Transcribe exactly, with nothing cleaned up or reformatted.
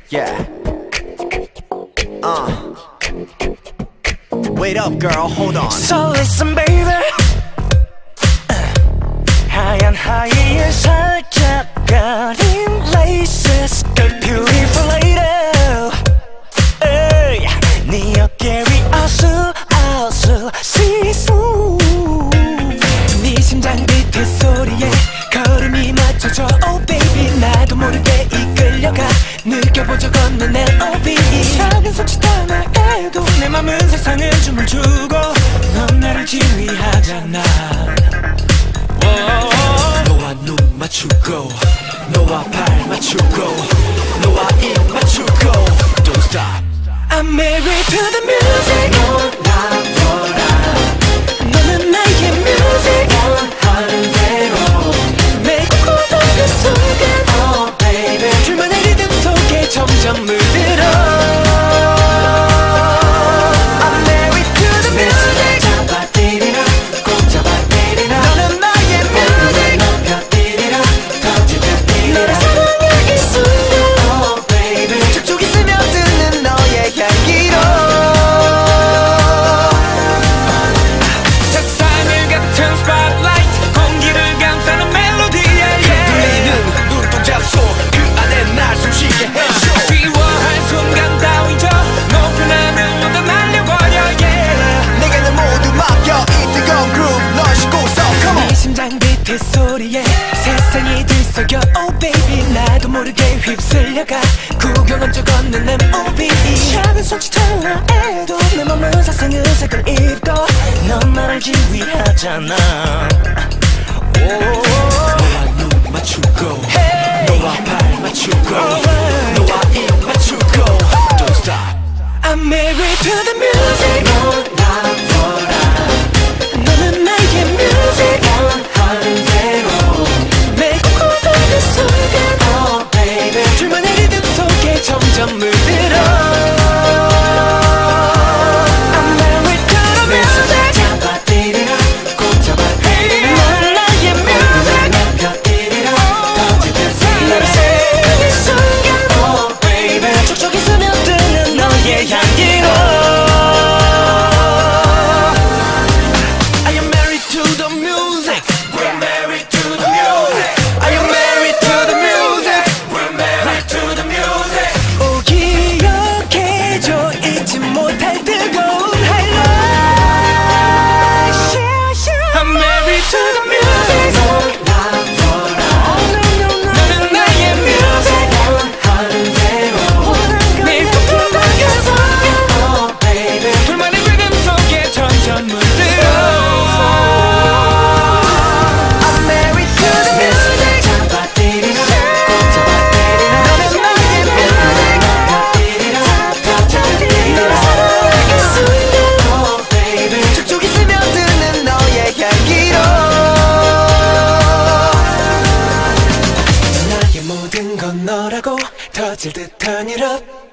Yeah. Uh. Wait up, girl. Hold on. So listen, baby. 하얀 하이에 살짝 가린 laces, girl, beautiful lady. Hey, 네 어깨 위 아수 아수 시수. 네 심장 비트 소리에 걸음이 맞춰져. Oh baby, 나도 모르게 이끌려가. 느껴보죠 걷는 멜로디. 작은 손짓 하나에도 내 맘은 세상을 춤을 추고. 넌 나를 지휘하잖아. 너와 눈 맞추고, 너와 발 맞추고, 너와 입 맞추고. Don't stop. I'm married to the music. 놀아보라. 너는 나의 music. 원하는 대로 매일 꿈꾸던 그 순간. Oh baby, 줄만의 리듬 속에 점점 물들어. I'm married to the music. 잡아들이라, 꼭 잡아들이라. 너는 나의 music. 넘겨들이라, 터지듯이라. 너를 사랑해 이 순간. Oh baby, 촉촉이 스며드는 너의 향기로. 세상을 같은 spotlight, 공기를 감싸는 멜로디. 흔들리는 눈동자 속 그 안에 날 숨쉬게 해줘. 아쉬워할 순간 따위죠. 높은 하늘 모두 날려버려. yeah. 내게는 모두 맡겨. 이 뜨거운 groove 널 싣고서. Come on. 네 심장 비트 소리에 세상이 들썩여. Oh baby, 나도 모르게 휩쓸려가. 구경한 적 없는 엠오비. 작은 손짓 하나에도 내 맘은 사생의색을 입고. 넌 나를 지휘하잖아. 너와 눈 맞추고, 너와 발 맞추고, 너와 입 맞추고. Don't stop. I'm married to the music. 놀아보라. 너는 나의 music. 원하는 대로 매일 꿈꾸던 그 순간. Oh baby, 줄만의 리듬 속에 점점 물들어. I'm married to the music. 잡아들이라, 꼭 잡아들이라. 너는 나의 music. 넘겨들이라, 터지듯이. 너를 사랑하는 순간. Oh baby, 촉촉이 스며드는 너의 향기로. Are you married to the music? We're married to the music. Are you married to the music? We're married to the music. 오, 기억해줘 잊지 못할 뜨거운 highlight. I'm married to the music. 놀아보라. 너는 나의 music. 원하는 대로 매일 꿈꾸던 그 순간. Oh baby, 둘만의 리듬 속에 점점 물들어. I'm married to the music. 잡아들이라, 꼭 잡아들이라. 너는 나의 music. 넘겨들이라, 터져들이라. 너를 사랑해 이 순간. Oh baby, 촉촉이 스며드는 너의 향기로. 나의 모든 건 너라고 터질 듯한 일 up.